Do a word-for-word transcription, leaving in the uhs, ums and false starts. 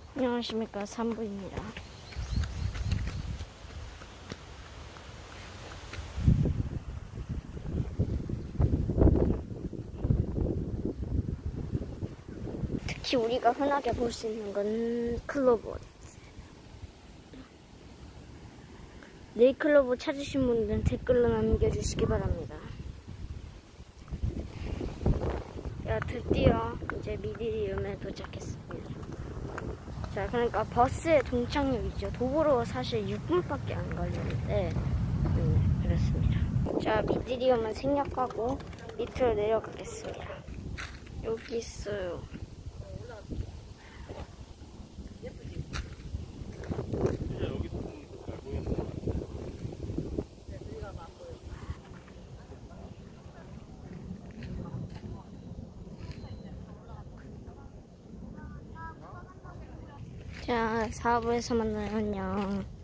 안녕하십니까, 삼부입니다. 특히 우리가 흔하게 볼 수 있는 건 클로버. 네이클로버 찾으신 분들은 댓글로 남겨주시기 바랍니다. 야, 드디어 이제 미디리움에 도착했습니다. 자, 그러니까 버스의 동착역이죠. 도보로 사실 육 분밖에 안 걸리는데 음, 그렇습니다. 자, 미디리움은 생략하고 밑으로 내려가겠습니다. 여기 있어요. 자, 사 부에서 만나요. 안녕.